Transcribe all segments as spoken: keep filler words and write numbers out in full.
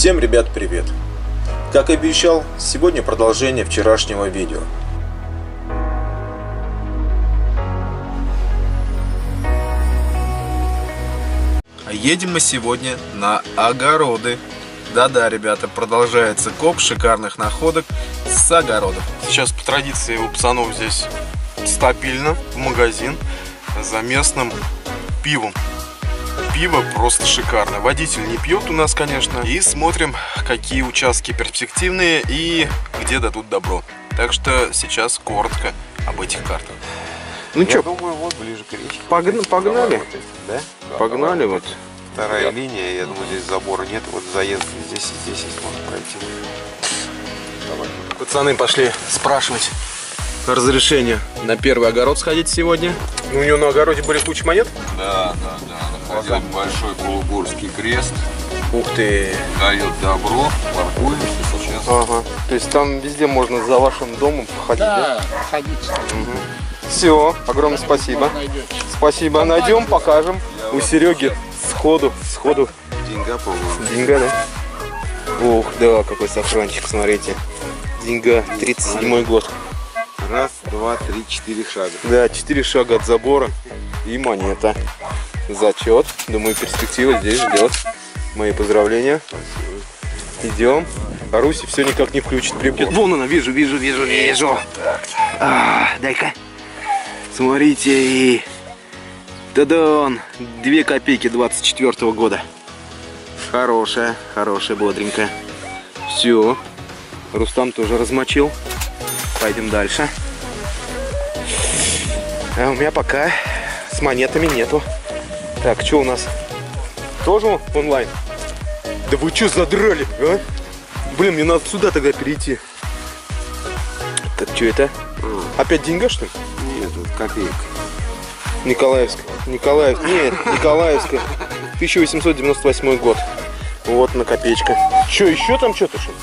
Всем, ребят, привет! Как и обещал, сегодня продолжение вчерашнего видео. Едем мы сегодня на огороды. Да-да, ребята, продолжается коп шикарных находок с огородов. Сейчас по традиции у пацанов здесь стабильно в магазин за местным пивом. Пиво просто шикарно. Водитель не пьет у нас, конечно. И смотрим, какие участки перспективные и где дадут добро. Так что сейчас коротко об этих картах. Ну что, думаю, вот ближе к речке. Погнали? Погнали, вот, да? Погнали да, вот. Вторая линия, я думаю, здесь забора нет. Вот заезд здесь и здесь есть, можно пройти. Давай. Пацаны пошли спрашивать разрешение на первый огород сходить сегодня. У него на огороде были куча монет? Да, да, да. Находил большой полугорский крест. Ух ты! Дает добро. Паркуемся сейчас. Ага. То есть там везде можно за вашим домом походить, да? Да, ходить. Угу. Все, огромное спасибо. Спасибо. Найдем, покажем. У Сереги сходу, сходу. Деньга, по-моему. Деньга, да? Ух, да, какой сохранчик, смотрите. Деньга, тридцать седьмой год. Раз, два, три, четыре шага. Да, четыре шага от забора и монета. Зачет. Думаю, перспектива здесь ждет. Мои поздравления. Идем. А Руси все никак не включит прибор. Вон она, вижу, вижу, вижу, вижу. А, дай-ка. Смотрите. И... Та-дан! Две копейки двадцать четвёртого года. Хорошая, хорошая, бодренькая. Все. Рустам тоже размочил. Пойдем дальше. А у меня пока с монетами нету. Так, что у нас? Тоже онлайн? Да вы что задрали, а? Блин, мне надо сюда тогда перейти. Так, что это? Опять деньга, что ли? Нет, это копейка. Николаевск. Николаевск. Нет, Николаевская. тысяча восемьсот девяносто восьмой год. Вот на копеечка. Что, еще там что-то что?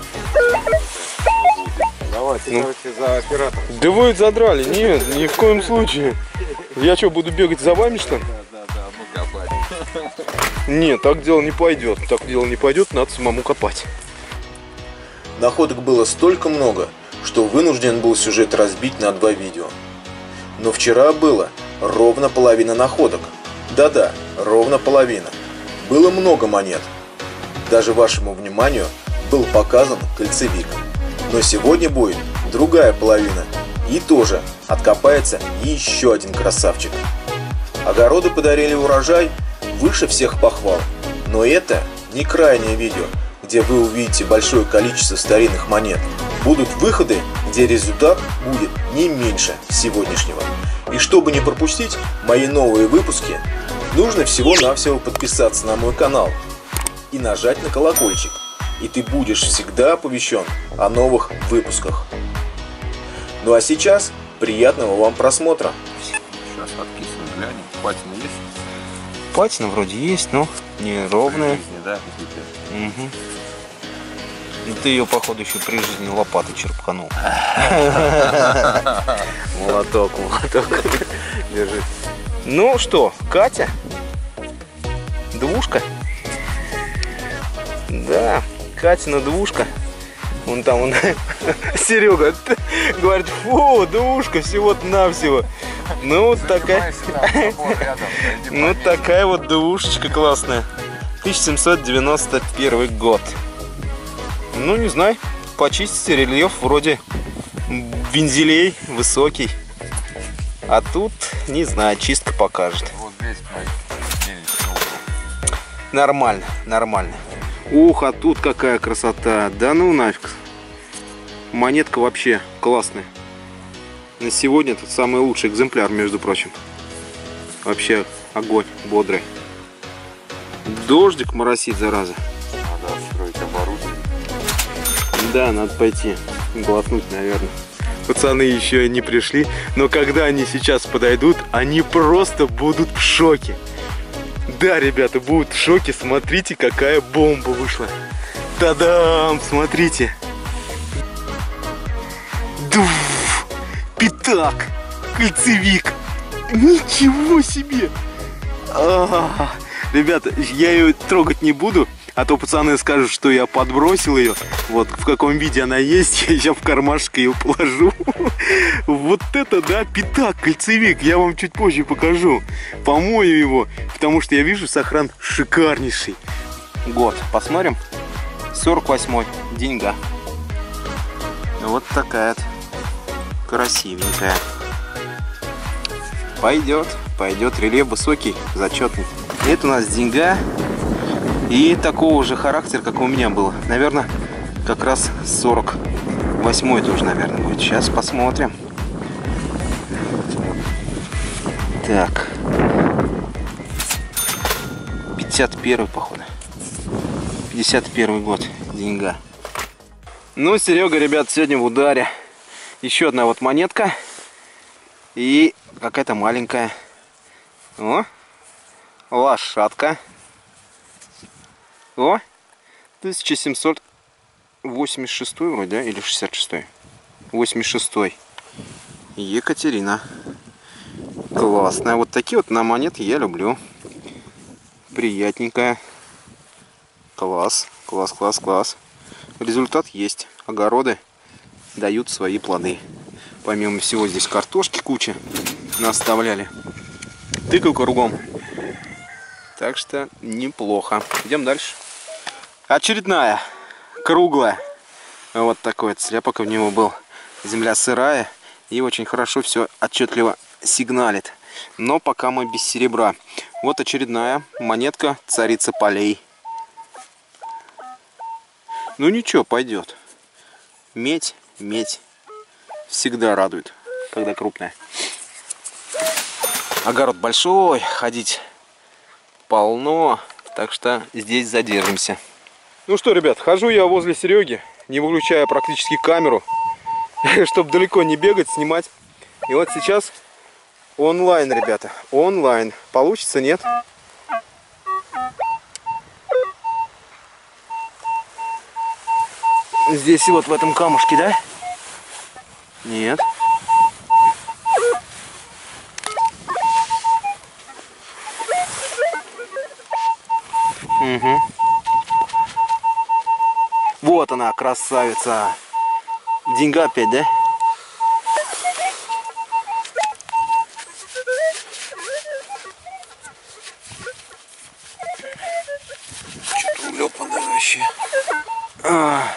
Давай, ты, ну. короче, за оператор. Да вы задрали. Нет, ни в коем случае. Я что, буду бегать за вами, что ли? Да, да, да, мы копать. Нет, так дело не пойдет. Так дело не пойдет, надо самому копать. Находок было столько много, что вынужден был сюжет разбить на два видео. Но вчера было ровно половина находок. Да-да, ровно половина. Было много монет. Даже вашему вниманию был показан кольцевик. Но сегодня будет другая половина. И тоже откопается еще один красавчик. Огороды подарили урожай выше всех похвал. Но это не крайнее видео, где вы увидите большое количество старинных монет. Будут выходы, где результат будет не меньше сегодняшнего. И чтобы не пропустить мои новые выпуски, нужно всего-навсего подписаться на мой канал и нажать на колокольчик. И ты будешь всегда оповещен о новых выпусках. Ну а сейчас приятного вам просмотра. Сейчас откисываем, глянем. Патина есть? Патина вроде есть, но не ровная. Жизни, да? Угу. И ты ее, походу, еще при жизни лопатой черпанул. Молоток, молоток. Держи. Ну что, Катя? Двушка? Да, Катина двушка. Вон там, он, Серега говорит, фу, двушка, всего-то навсего. Ну, вот такая, ну, такая вот двушечка классная. тысяча семьсот девяносто первый год. Ну, не знаю, почистите, рельеф вроде вензелей высокий. А тут, не знаю, чистка покажет. Вот здесь, нормально, нормально. Ух, а тут какая красота. Да ну нафиг. Монетка вообще классная. На сегодня тут самый лучший экземпляр, между прочим. Вообще огонь, бодрый. Дождик моросит, зараза. Надо строить оборудование. Да, надо пойти глотнуть, наверное. Пацаны еще не пришли, но когда они сейчас подойдут, они просто будут в шоке. Да, ребята, будут в шоке. Смотрите, какая бомба вышла. Та-дам! Смотрите. Дуф! Пятак! Кольцевик! Ничего себе! А-а-а. Ребята, я ее трогать не буду. А то пацаны скажут, что я подбросил ее. Вот в каком виде она есть, я сейчас в кармашек ее положу. Вот это, да, пятак, кольцевик. Я вам чуть позже покажу. Помою его, потому что я вижу, сохран шикарнейший. Год, посмотрим. сорок восьмой, деньга. Вот такая красивенькая. Пойдет, пойдет, рельеф высокий, зачетный. Это у нас деньга. И такого же характера, как у меня было. Наверное, как раз сорок восьмой тоже, наверное, будет. Сейчас посмотрим. Так. пятьдесят первый, походу. пятьдесят первый год. Деньга. Ну, Серега, ребят, сегодня в ударе. Еще одна вот монетка. И какая-то маленькая. О, лошадка. О, тысяча семьсот восемьдесят шестой вроде, да? Или шестьдесят шестой? восемьдесят шестой. Екатерина. Классная. Вот такие вот на монеты я люблю. Приятненькая. Класс. Класс, класс, класс. Результат есть. Огороды дают свои плоды. Помимо всего, здесь картошки куча наставляли. Тыкал кругом. Так что неплохо. Идем дальше. Очередная. Круглая. Вот такой вот слепок в него был. Земля сырая. И очень хорошо все отчетливо сигналит. Но пока мы без серебра. Вот очередная монетка царица полей. Ну ничего, пойдет. Медь, медь. Всегда радует, когда крупная. Огород большой, ходить полно. Так что здесь задержимся. Ну что, ребят, хожу я возле Сереги, не выключая практически камеру, чтобы далеко не бегать, снимать. И вот сейчас онлайн, ребята, онлайн. Получится, нет? Здесь вот в этом камушке, да? Нет. Угу. Вот она, красавица. Деньга опять, да? Что-то улепанное вообще. А.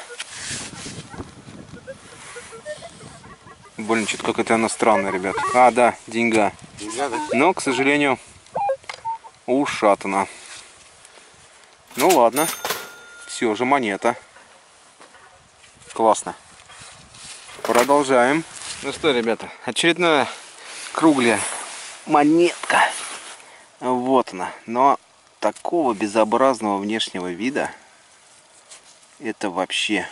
Блин, что-то какая-то она странная, ребят. А, да, деньга. Деньга, да? Но, к сожалению, ушатана. Ну ладно. Все же монета. Классно. Продолжаем. Ну что, ребята, очередная круглая монетка. Вот она. Но такого безобразного внешнего вида это вообще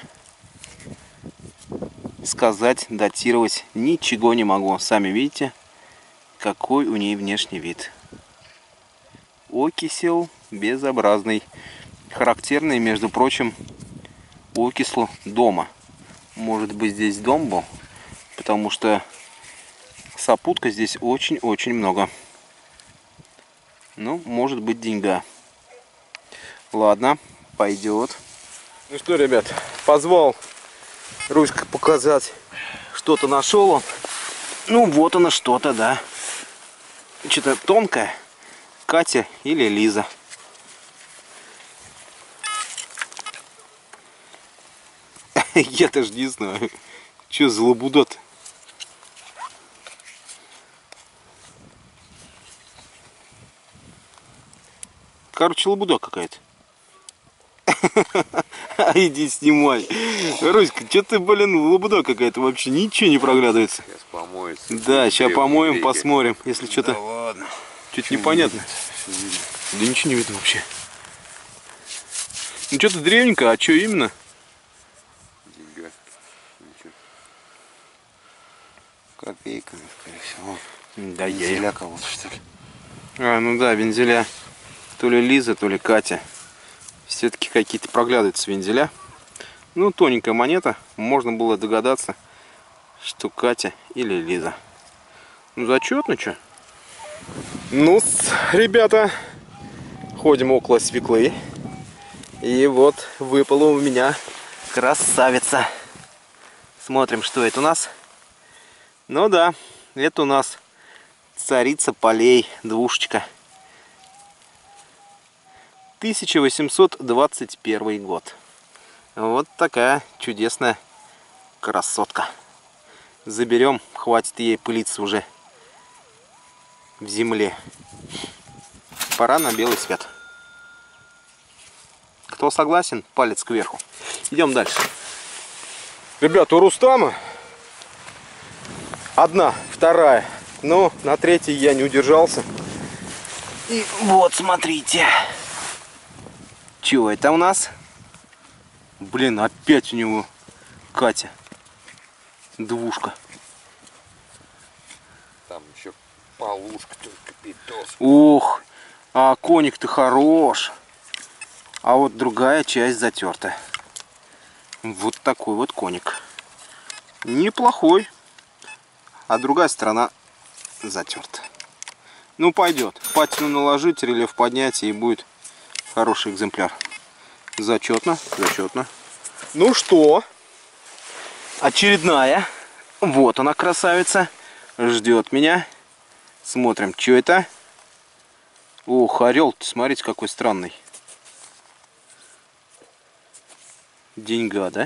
сказать, датировать ничего не могу. Сами видите, какой у нее внешний вид. Окисел безобразный. Характерный, между прочим, окислу дома. Может быть, здесь дом был, потому что сопутка здесь очень-очень много. Ну, может быть, деньга. Ладно, пойдет. Ну что, ребят, позвал Руська показать, что-то нашел он. Ну, вот оно что-то, да. Что-то тонкое. Катя или Лиза. Я даже не знаю, что за лабуда-то. Короче, лабуда какая-то. Иди снимай. Руська, что ты, блин, лабуда какая-то вообще, ничего не проглядывается. Сейчас помоется. Да, сейчас помоем, веки. Посмотрим, если да что-то ладно. Что-то непонятно. Да ничего не видно вообще. Ну что-то древненько, а что именно? Деньга. Ничего. Копейка, скорее всего. Да я. Вензеля кого-то, что ли. А, ну да, вензеля. То ли Лиза, то ли Катя. Все-таки какие-то проглядываются вензеля. Ну, тоненькая монета. Можно было догадаться, что Катя или Лиза. Ну, зачетно, что? Ну, ребята, ходим около свеклы. И вот выпала у меня красавица. Смотрим, что это у нас. Ну да, это у нас царица полей, двушечка. тысяча восемьсот двадцать первый год. Вот такая чудесная красотка. Заберем, хватит ей пылиться уже в земле. Пора на белый свет. Кто согласен, палец кверху. Идем дальше. Ребята, у Рустама одна, вторая. Но на третьей я не удержался. И вот, смотрите. Чего это у нас? Блин, опять у него Катя. Двушка. Там еще полушка, только питос. Ох, а коник-то хорош. А вот другая часть затерта. Вот такой вот коник. Неплохой. А другая сторона затерта. Ну, пойдет. Патину наложить, рельеф поднять, и будет хороший экземпляр. Зачетно, зачетно. Ну что? Очередная. Вот она, красавица. Ждет меня. Смотрим, что это. Ох, орел-то, смотрите, какой странный. Деньга, да?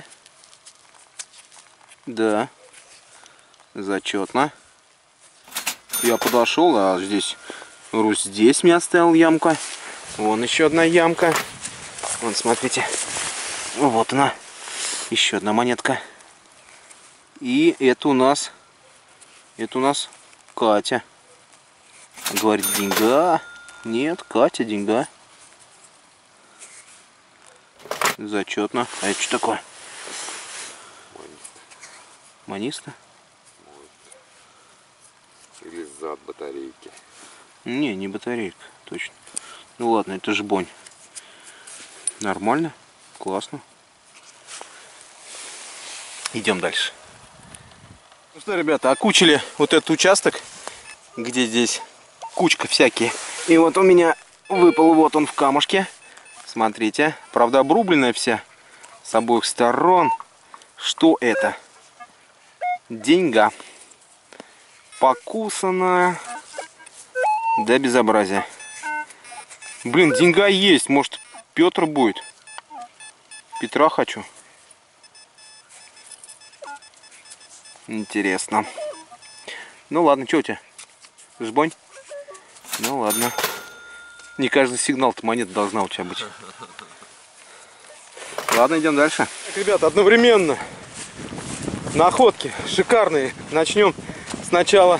Да. Зачетно. Я подошел, а здесь Русь здесь мне оставил ямка. Вон еще одна ямка. Вон, смотрите. Вот она. Еще одна монетка. И это у нас... Это у нас Катя. Говорит, деньга. Нет, Катя, деньга. Зачетно. А это что такое? Маниста? Или зад батарейки. Не, не батарейка, точно. Ну ладно, это же бонь. Нормально, классно. Идем дальше. Ну что, ребята, окучили вот этот участок, где здесь кучка всякие. И вот у меня выпал вот он в камушке. Смотрите, правда обрубленная вся с обоих сторон. Что это? Деньга. Покусанная до безобразия. Блин, деньга есть. Может, Петр будет? Петра хочу. Интересно. Ну ладно, что у тебя? Жбонь? Ну ладно. Не каждый сигнал-то монета должна у тебя быть. Ладно, идем дальше. Так, ребята, одновременно находки шикарные. Начнем сначала.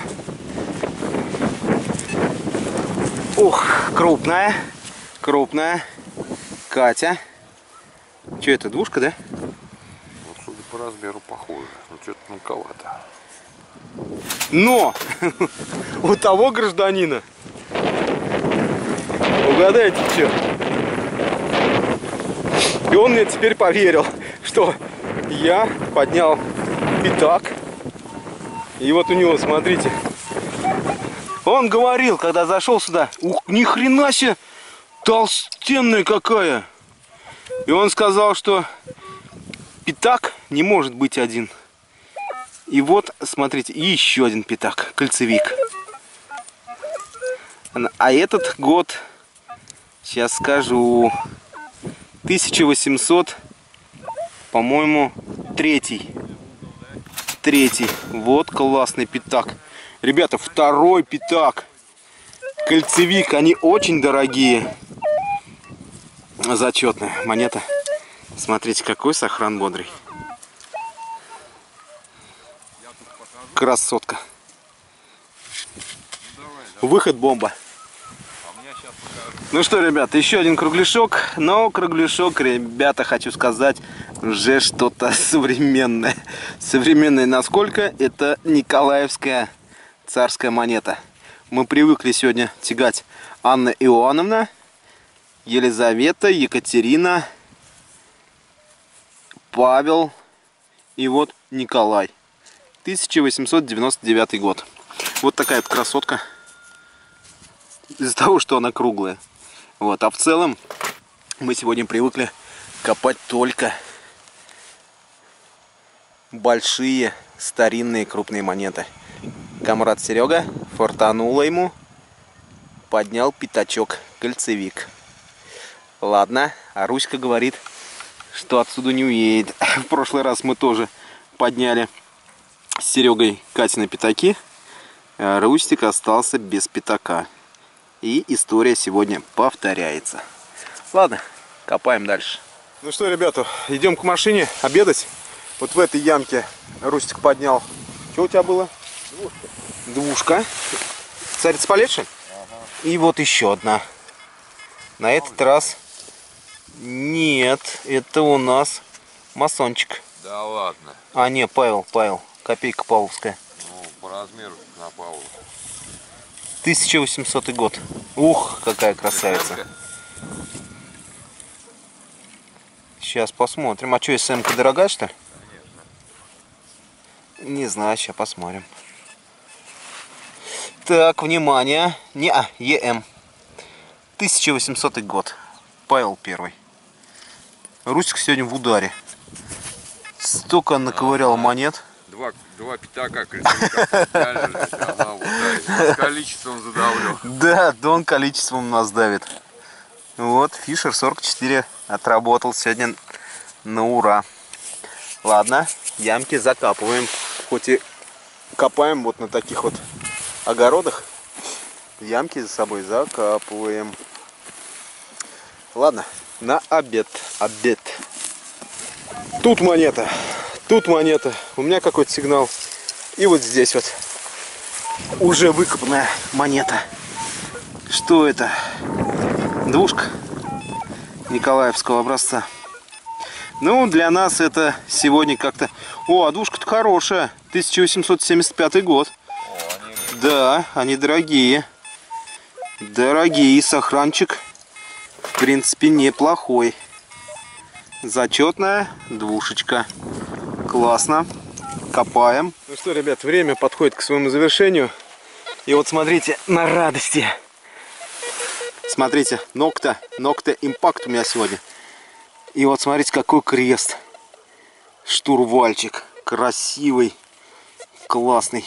Ух, крупная. Крупная. Катя. Что это, двушка, да? Вот, судя по размеру, похоже. Ну, что-то мелковато. Но у того гражданина, угадайте, что? И он мне теперь поверил, что я поднял пятак. И вот у него, смотрите, он говорил, когда зашел сюда, ух, ни хрена себе, толстенная какая. И он сказал, что пятак не может быть один. И вот, смотрите, еще один пятак, кольцевик. А этот год, сейчас скажу, тысяча восемьсот, по-моему, третий. Третий. Вот классный пятак. Ребята, второй пятак. Кольцевик, они очень дорогие. Зачетная монета. Смотрите, какой сохран бодрый. Красотка. Выход бомба. Ну что, ребята, еще один кругляшок. Но кругляшок, ребята, хочу сказать, уже что-то современное. Современное насколько? Это николаевская царская монета. Мы привыкли сегодня тягать Анна Иоанновна, Елизавета, Екатерина, Павел и вот Николай. тысяча восемьсот девяносто девятый год. Вот такая вот красотка. Из-за того, что она круглая. Вот. А в целом мы сегодня привыкли копать только большие, старинные, крупные монеты. Камрад Серега, фартануло ему, поднял пятачок, кольцевик. Ладно, а Руська говорит, что отсюда не уедет. В прошлый раз мы тоже подняли с Серегой Катины пятаки, а Рустик остался без пятака. И история сегодня повторяется. Ладно, копаем дальше. Ну что, ребята, идем к машине обедать. Вот в этой ямке Рустик поднял. Что у тебя было? Двушка. Двушка. Царица по лечи? Ага. И вот еще одна. На этот раз... Нет, это у нас масончик. Да ладно. А, не, Павел, Павел. Копейка павловская. Ну, по размеру на Павла. тысяча восьмисотый год. Ух, какая красавица. Сейчас посмотрим. А что, эс эм-ка дорогая, что ли? Конечно. Не знаю, сейчас посмотрим. Так, внимание. Не, а, е эм. тысяча восьмисотый год. Павел первый. Рустик сегодня в ударе. Столько наковырял а, монет. Два, два пятака, с количеством задавлю. Да, да он количеством нас давит. Вот, Фишер сорок четыре отработал сегодня на ура. Ладно, ямки закапываем. Хоть и копаем вот на таких вот огородах, ямки за собой закапываем. Ладно, на обед. Обед. Тут монета. Тут монета. У меня какой-то сигнал. И вот здесь вот уже выкопанная монета. Что это? Двушка Николаевского образца. Ну, для нас это сегодня как-то... О, а двушка-то хорошая. тысяча восемьсот семьдесят пятый год. О, они... Да, они дорогие. Дорогие. Сохранчик, в принципе, неплохой. Зачетная двушечка. Классно. Копаем. Ну что, ребят, время подходит к своему завершению. И вот смотрите, на радости. Смотрите, Nokta, Nokta Impact у меня сегодня. И вот смотрите, какой крест. Штурвальчик. Красивый. Классный.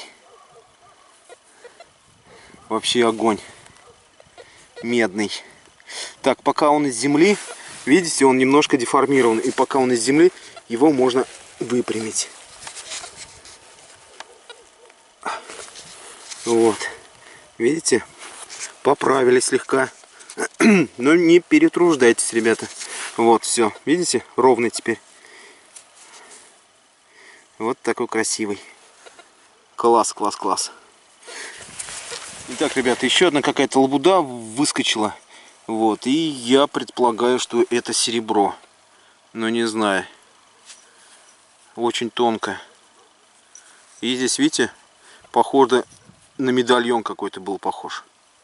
Вообще огонь. Медный. Так, пока он из земли, видите, он немножко деформирован. И пока он из земли, его можно выпрямить. Вот. Видите? Поправили слегка. Но не перетруждайтесь, ребята. Вот, все. Видите? Ровный теперь. Вот такой красивый. Класс, класс, класс. Итак, ребята, еще одна какая-то лабуда выскочила. Вот. И я предполагаю, что это серебро. Но не знаю. Очень тонко. И здесь, видите, похоже на медальон какой-то был похож.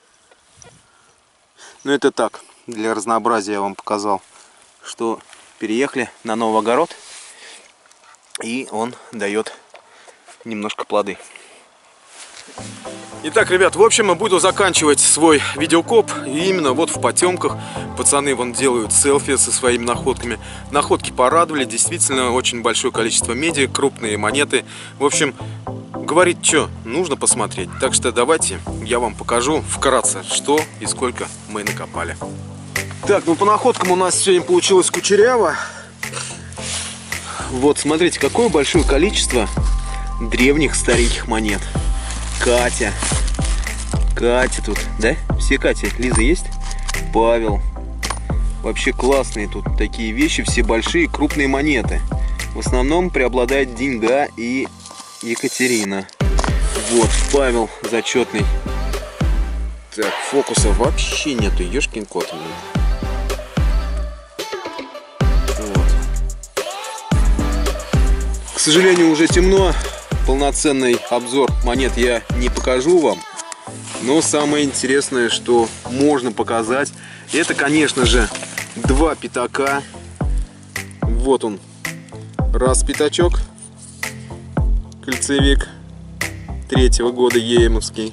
Но это так, для разнообразия я вам показал, что переехали на новый огород, и он дает немножко плоды. Итак, ребят, в общем, буду заканчивать свой видеокоп. И именно вот в потемках пацаны вон делают селфи со своими находками. Находки порадовали, действительно очень большое количество меди, крупные монеты. В общем, говорить, что нужно посмотреть. Так что давайте я вам покажу вкратце, что и сколько мы накопали. Так, ну по находкам у нас сегодня получилось кучеряво. Вот, смотрите, какое большое количество древних стареньких монет. Катя. Катя тут, да? Все Катя. Лиза есть? Павел. Вообще классные тут такие вещи, все большие, крупные монеты. В основном преобладает деньга и Екатерина. Вот, Павел зачетный. Так, фокуса вообще нету, ешкин кот. Вот. К сожалению, уже темно. Полноценный обзор монет я не покажу вам. Но самое интересное, что можно показать, это, конечно же, два пятака. Вот он. Раз пятачок. Кольцевик третьего года ЕМовский.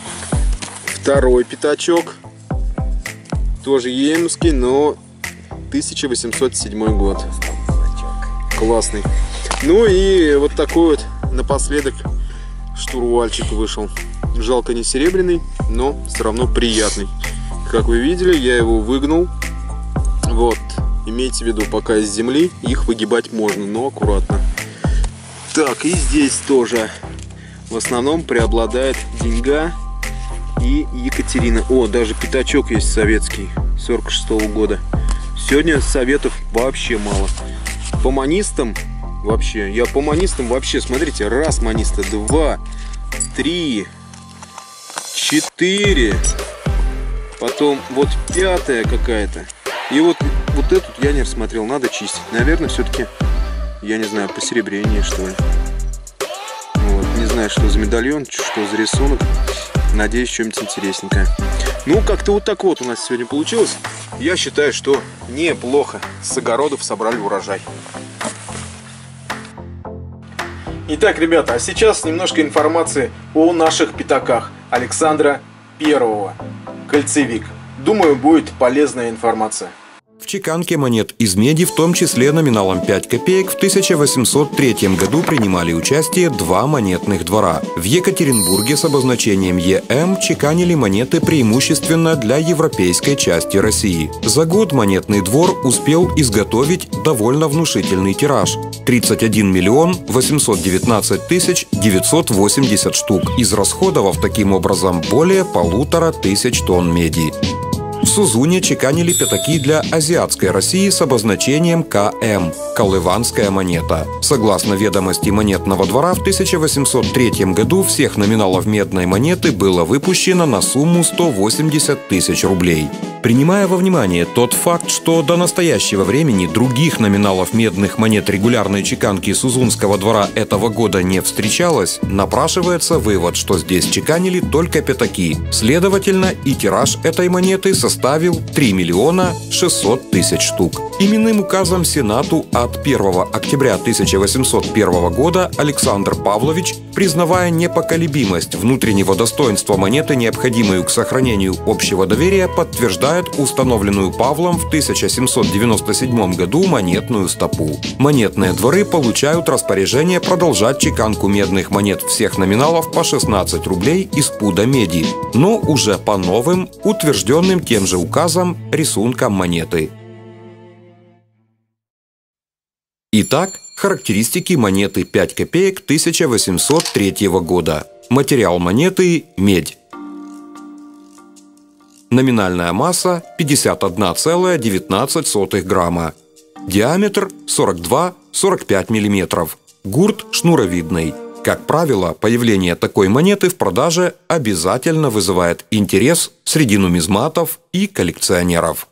Второй пятачок. Тоже ЕМовский, но тысяча восемьсот седьмой год. Классный. Ну и вот такой вот напоследок штурвальчик вышел. Жалко не серебряный, но все равно приятный. Как вы видели, я его выгнул. Вот, имейте в виду, пока из земли их выгибать можно, но аккуратно. Так, и здесь тоже в основном преобладает деньга и Екатерина. О, даже пятачок есть советский, сорок шестого года. Сегодня советов вообще мало. По манистам вообще, я по манистам вообще, смотрите, раз маниста, два, три, четыре, потом вот пятая какая-то. И вот, вот этот я не рассмотрел, надо чистить. Наверное, все-таки, я не знаю, посеребрение, что ли. Вот, не знаю, что за медальон, что за рисунок. Надеюсь, что-нибудь интересненькое. Ну, как-то вот так вот у нас сегодня получилось. Я считаю, что неплохо. С огородов собрали урожай. Итак, ребята, а сейчас немножко информации о наших пятаках Александра Первого. Кольцевик. Думаю, будет полезная информация. В чеканке монет из меди, в том числе номиналом пять копеек, в тысяча восемьсот третьем году принимали участие два монетных двора. В Екатеринбурге с обозначением Е М чеканили монеты преимущественно для европейской части России. За год монетный двор успел изготовить довольно внушительный тираж – тридцать один миллион восемьсот девятнадцать тысяч девятьсот восемьдесят штук, израсходовав таким образом более полутора тысяч тонн меди. В Сузуне чеканили пятаки для азиатской России с обозначением К М – колыванская монета. Согласно ведомости монетного двора, в тысяча восемьсот третьем году всех номиналов медной монеты было выпущено на сумму сто восемьдесят тысяч рублей. Принимая во внимание тот факт, что до настоящего времени других номиналов медных монет регулярной чеканки Сузунского двора этого года не встречалось, напрашивается вывод, что здесь чеканили только пятаки. Следовательно, и тираж этой монеты составил три миллиона шестьсот тысяч штук. Именным указом Сенату от первого октября тысяча восемьсот первого года Александр Павлович, признавая непоколебимость внутреннего достоинства монеты, необходимую к сохранению общего доверия, подтверждает установленную Павлом в тысяча семьсот девяносто седьмом году монетную стопу. Монетные дворы получают распоряжение продолжать чеканку медных монет всех номиналов по шестнадцать рублей из пуда меди, но уже по новым, утвержденным тем же указом, рисункам монеты. Итак, характеристики монеты пять копеек тысяча восемьсот третьего года. Материал монеты – медь. Номинальная масса – пятьдесят одна целая девятнадцать сотых грамма. Диаметр – сорок два — сорок пять миллиметров. Гурт шнуровидный. Как правило, появление такой монеты в продаже обязательно вызывает интерес среди нумизматов и коллекционеров.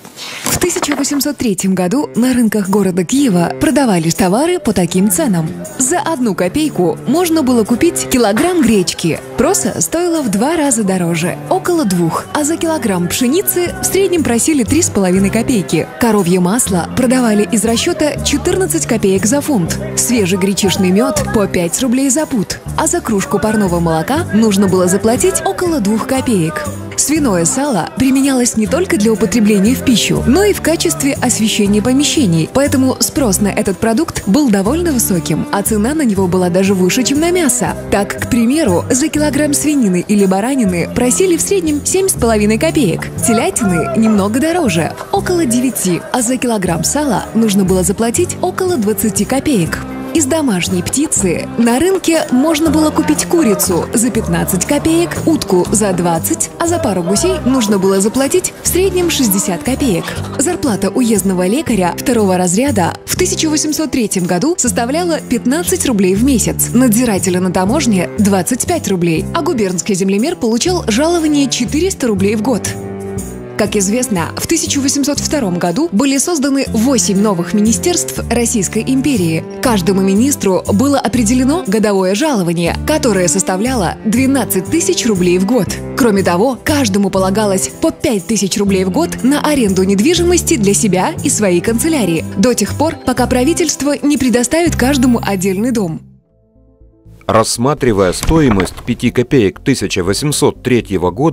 В тысяча восемьсот третьем году на рынках города Киева продавались товары по таким ценам. За одну копейку можно было купить килограмм гречки. Проса стоила в два раза дороже, около двух, а за килограмм пшеницы в среднем просили три с половиной копейки. Коровье масло продавали из расчета четырнадцать копеек за фунт. Свежий гречишный мед по пять рублей за пуд. А за кружку парного молока нужно было заплатить около двух копеек. Свиное сало применялось не только для употребления в пищу, но и в качестве освещения помещений, поэтому спрос на этот продукт был довольно высоким, а цена на него была даже выше, чем на мясо. Так, к примеру, за килограмм свинины или баранины просили в среднем семь с половиной копеек, телятины немного дороже, около девяти, а за килограмм сала нужно было заплатить около двадцати копеек. Из домашней птицы на рынке можно было купить курицу за пятнадцать копеек, утку за двадцать, а за пару гусей нужно было заплатить в среднем шестьдесят копеек. Зарплата уездного лекаря второго разряда в тысяча восемьсот третьем году составляла пятнадцать рублей в месяц, надзирателя на таможне – двадцать пять рублей, а губернский землемер получал жалование четыреста рублей в год. Как известно, в тысяча восемьсот втором году были созданы восемь новых министерств Российской империи. Каждому министру было определено годовое жалование, которое составляло двенадцать тысяч рублей в год. Кроме того, каждому полагалось по пять тысяч рублей в год на аренду недвижимости для себя и своей канцелярии, до тех пор, пока правительство не предоставит каждому отдельный дом. Рассматривая стоимость пяти копеек тысяча восемьсот третьего года,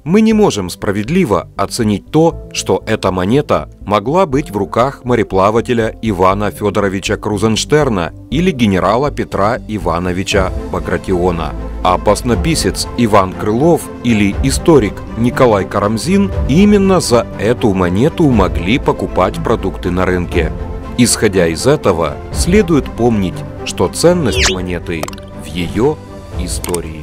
Мы не можем справедливо оценить то, что эта монета могла быть в руках мореплавателя Ивана Федоровича Крузенштерна или генерала Петра Ивановича Багратиона. А паснописец Иван Крылов или историк Николай Карамзин именно за эту монету могли покупать продукты на рынке. Исходя из этого, следует помнить, что ценность монеты в ее истории.